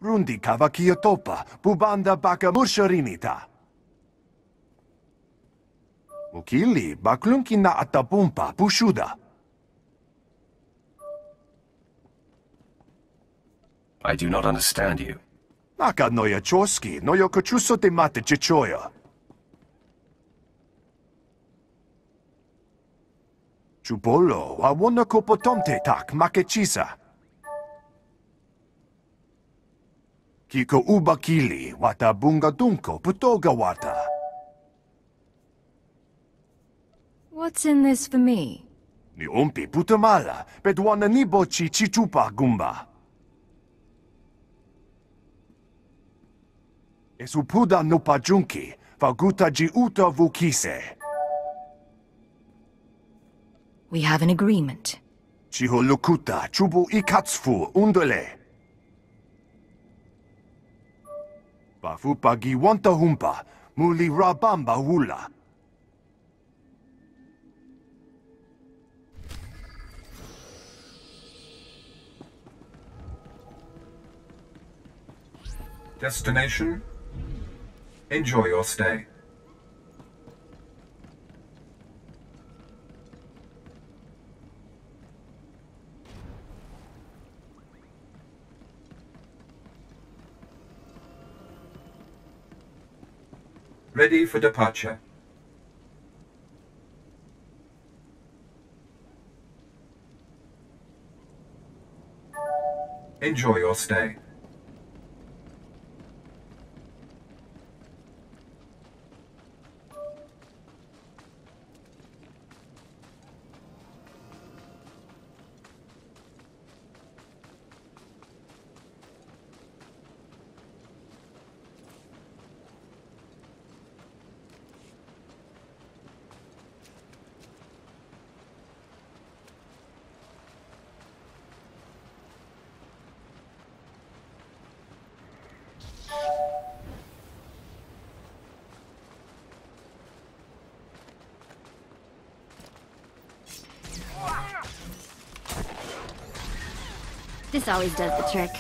Rundi kavakiyotopa, bubanda baka mursharinita. Mukili baklunki na atapumpa pushuda. I do not understand you. Naka noya choski, noyo kochuso te mate chichoya. Chupolo, wawona kopotomte tak makechisa. Kiko ubakili, wata bunga dunko, putoga wata. What's in this for me? Ni umpi putamala, pedwana nibo chi chichupa gumba. Esupuda no pajunki, faguta ji uta vukise. We have an agreement. Chiho lukuta, chubu ikatsufu, undole. Bafupa giwanta humpa, muli rabamba hula. Destination? Enjoy your stay. Ready for departure. Enjoy your stay. This always does the trick.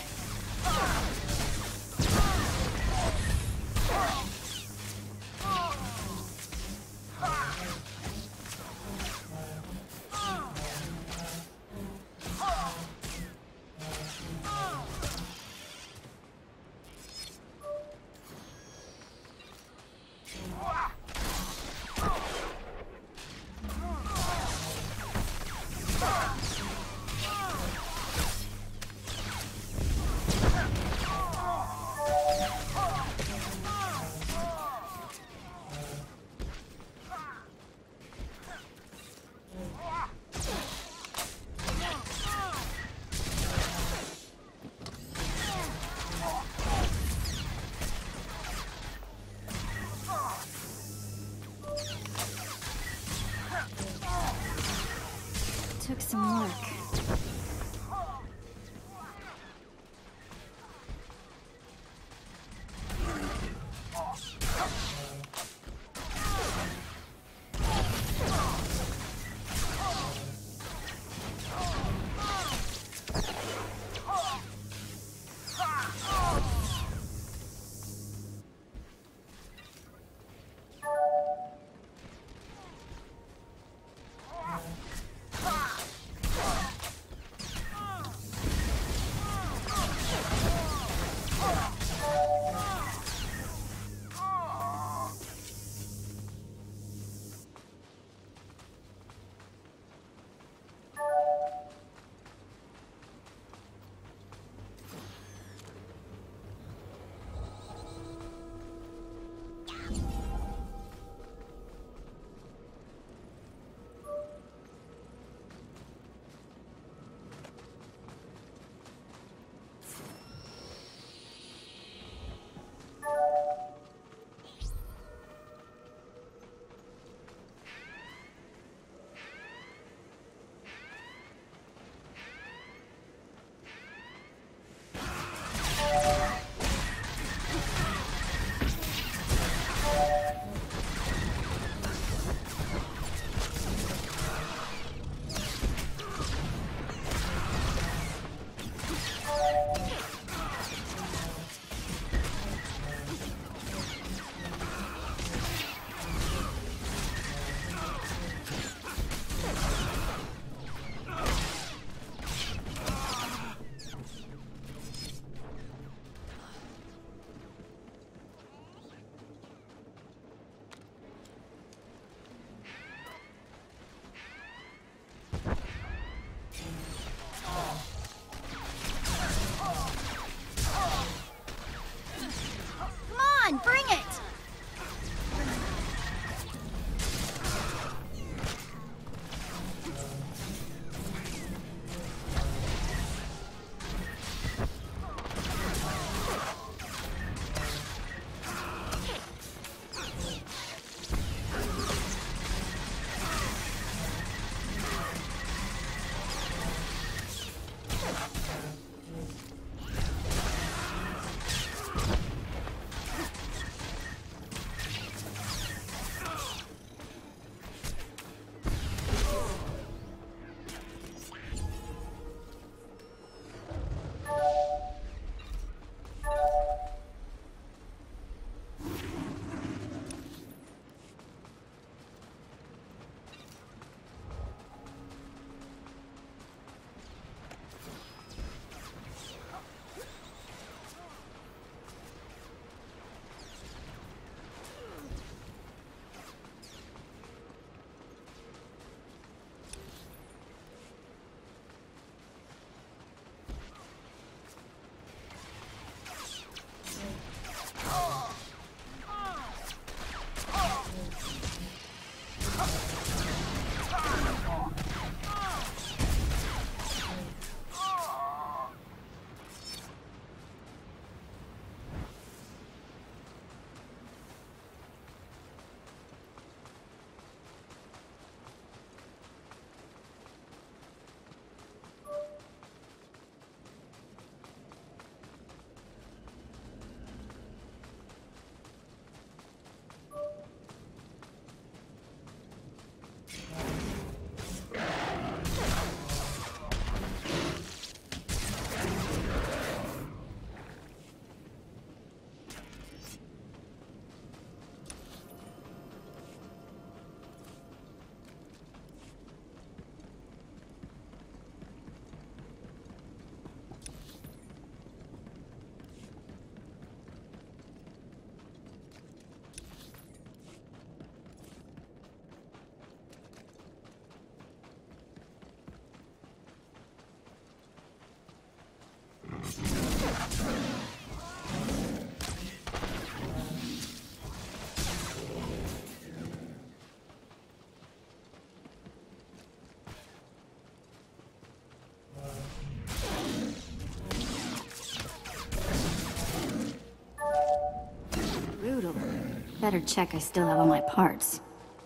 Better check I still have all my parts.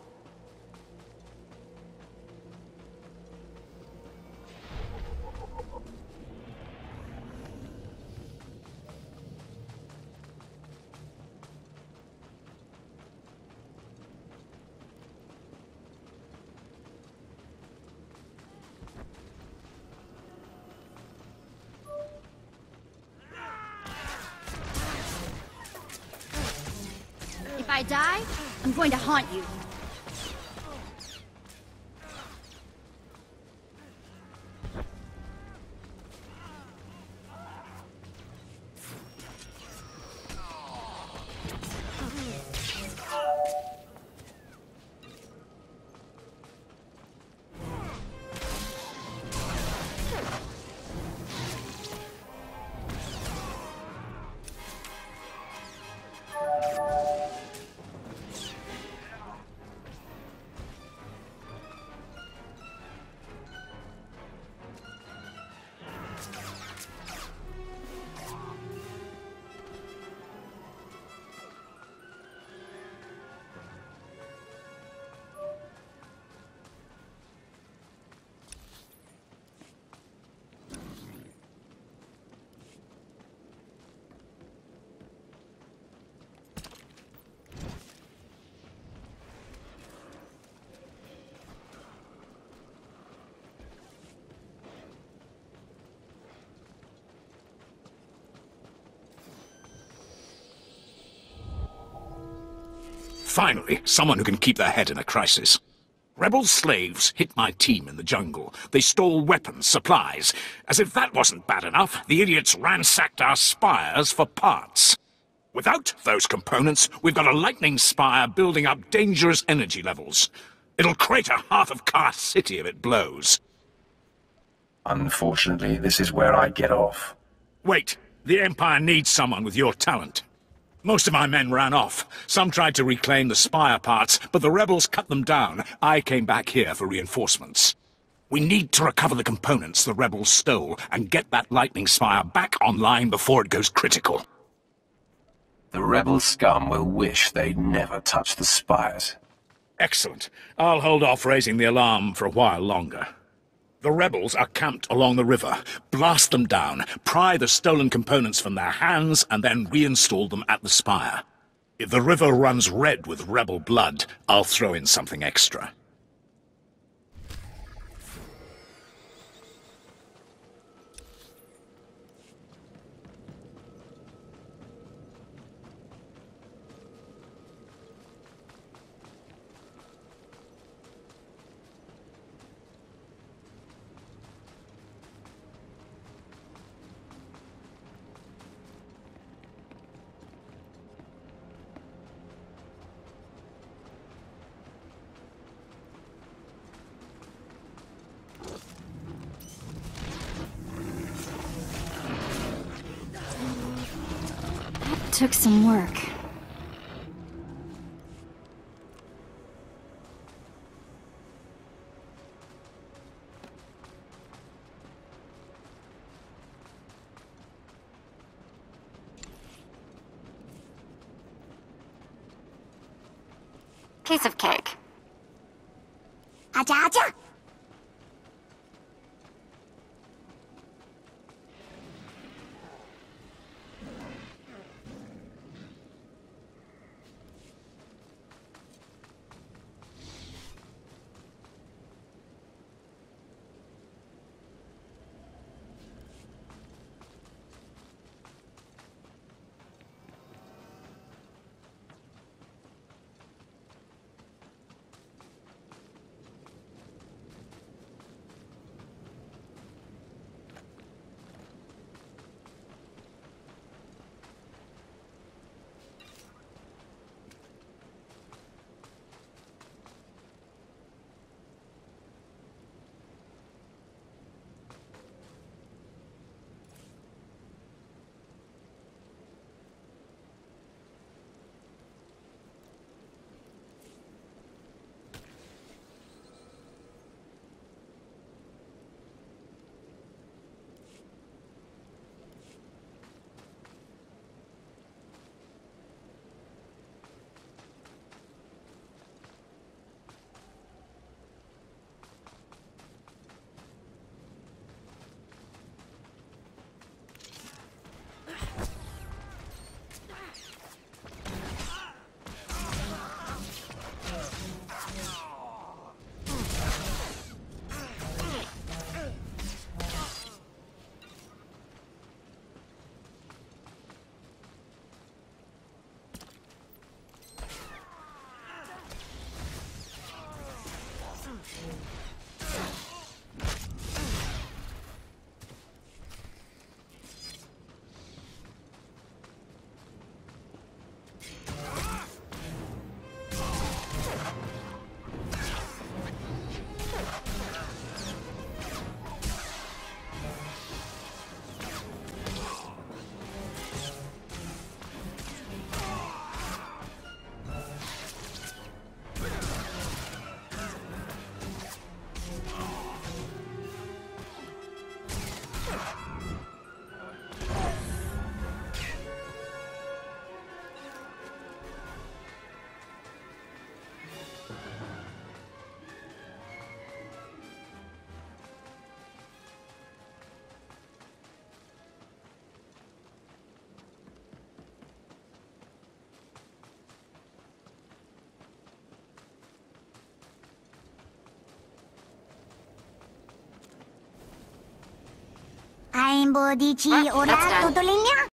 If I die, I'm going to haunt you. Finally, someone who can keep their head in a crisis. Rebel slaves hit my team in the jungle. They stole weapons, supplies. As if that wasn't bad enough, the idiots ransacked our spires for parts. Without those components, we've got a lightning spire building up dangerous energy levels. It'll crater half of Car City if it blows. Unfortunately, this is where I get off. Wait, the Empire needs someone with your talent. Most of my men ran off. Some tried to reclaim the spire parts, but the rebels cut them down. I came back here for reinforcements. We need to recover the components the rebels stole and get that lightning spire back online before it goes critical. The rebel scum will wish they'd never touched the spires. Excellent. I'll hold off raising the alarm for a while longer. The rebels are camped along the river. Blast them down, pry the stolen components from their hands, and then reinstall them at the spire. If the river runs red with rebel blood, I'll throw in something extra. Took some work. Piece of cake. Acha acha! Rainbow, dici ora That's done. tutto linea?